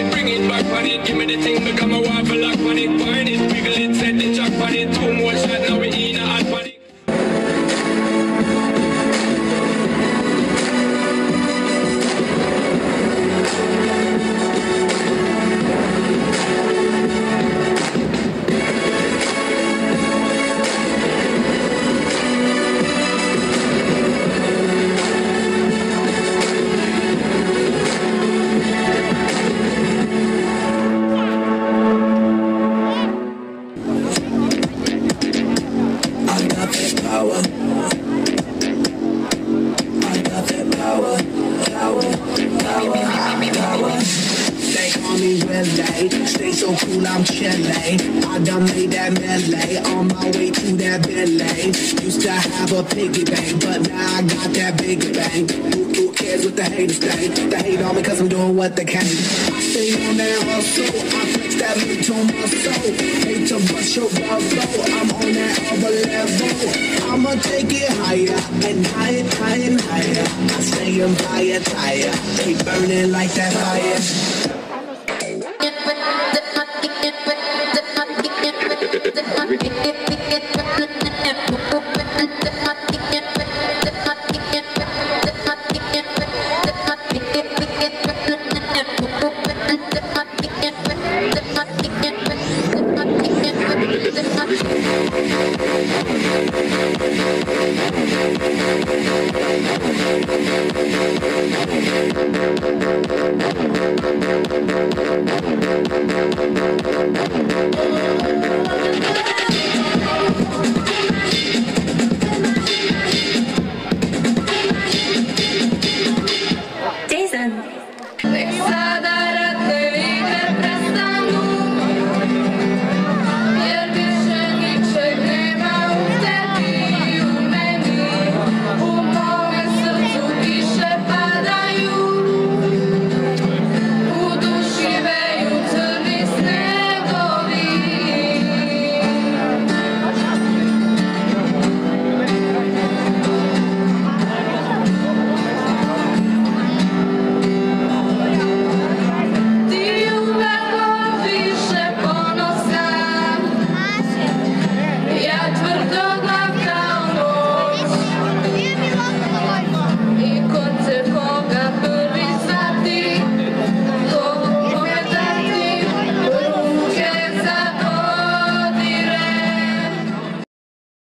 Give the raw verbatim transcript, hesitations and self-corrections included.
it, bring it back on it. Give me the thing, become a waffle lock on it. Burn it, wiggle it, set the chuck on it. Two more shots, now we in a hot on it. Stay so cool, I'm chillin'. I done made that melee on my way to that Bentley. Used to have a piggy bank, but now I got that bigger bank. Who, who cares what the haters think? They hate on me cause I'm doing what they can. I stay on that hustle, I flex that bitch on my soul. Hate to bust your bubble, I'm on that other level. I'ma take it higher and higher, higher and higher. I stay on fire, tire, keep burning like that fire. Thank you.